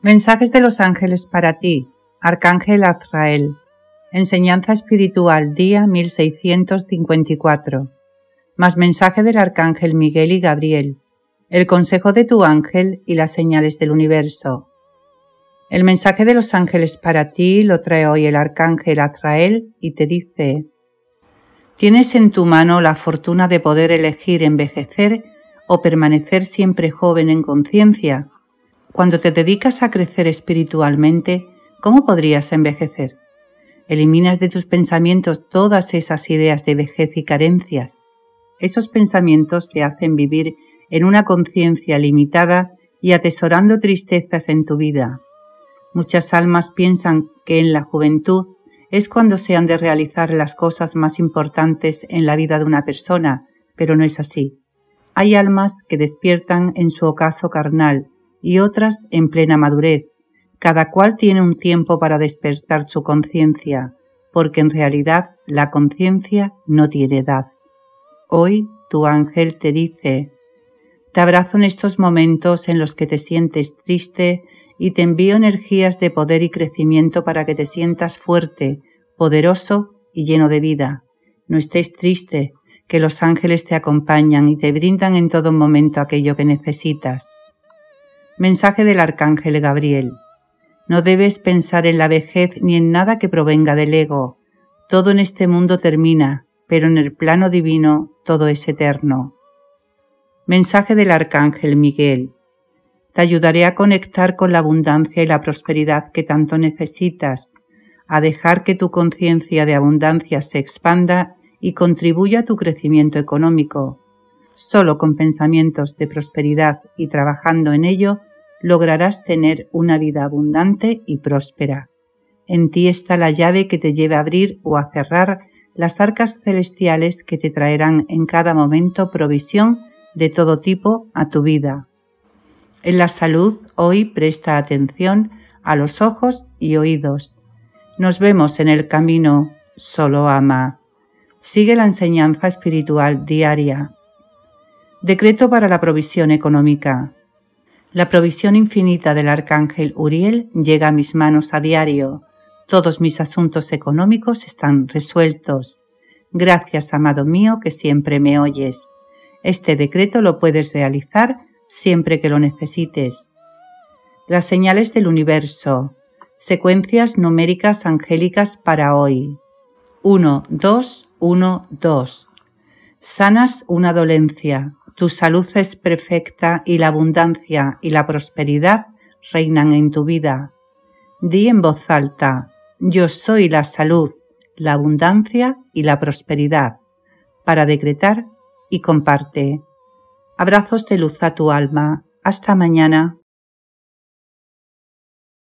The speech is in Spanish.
Mensajes de los ángeles para ti, Arcángel Azrael. Enseñanza espiritual, día 1654. Más mensaje del Arcángel Miguel y Gabriel. El consejo de tu ángel y las señales del universo. El mensaje de los ángeles para ti lo trae hoy el Arcángel Azrael y te dice: tienes en tu mano la fortuna de poder elegir envejecer o permanecer siempre joven en conciencia. Cuando te dedicas a crecer espiritualmente, ¿cómo podrías envejecer? Eliminas de tus pensamientos todas esas ideas de vejez y carencias. Esos pensamientos te hacen vivir en una conciencia limitada y atesorando tristezas en tu vida. Muchas almas piensan que en la juventud es cuando se han de realizar las cosas más importantes en la vida de una persona, pero no es así. Hay almas que despiertan en su ocaso carnal y otras en plena madurez. Cada cual tiene un tiempo para despertar su conciencia, porque en realidad la conciencia no tiene edad. Hoy tu ángel te dice: te abrazo en estos momentos en los que te sientes triste y te envío energías de poder y crecimiento para que te sientas fuerte, poderoso y lleno de vida. No estés triste, que los ángeles te acompañan y te brindan en todo momento aquello que necesitas. Mensaje del Arcángel Gabriel. No debes pensar en la vejez ni en nada que provenga del ego. Todo en este mundo termina, pero en el plano divino todo es eterno. Mensaje del Arcángel Miguel. Te ayudaré a conectar con la abundancia y la prosperidad que tanto necesitas, a dejar que tu conciencia de abundancia se expanda y contribuya a tu crecimiento económico. Solo con pensamientos de prosperidad y trabajando en ello, lograrás tener una vida abundante y próspera. En ti está la llave que te lleva a abrir o a cerrar las arcas celestiales que te traerán en cada momento provisión de todo tipo a tu vida. En la salud, hoy presta atención a los ojos y oídos. Nos vemos en el camino, solo ama. Sigue la enseñanza espiritual diaria. Decreto para la provisión económica. La provisión infinita del Arcángel Uriel llega a mis manos a diario. Todos mis asuntos económicos están resueltos. Gracias, amado mío, que siempre me oyes. Este decreto lo puedes realizar siempre que lo necesites. Las señales del universo. Secuencias numéricas angélicas para hoy. 1, 2, 1, 2. Sanas una dolencia. Tu salud es perfecta y la abundancia y la prosperidad reinan en tu vida. Di en voz alta: yo soy la salud, la abundancia y la prosperidad. Para decretar y comparte. Abrazos de luz a tu alma. Hasta mañana.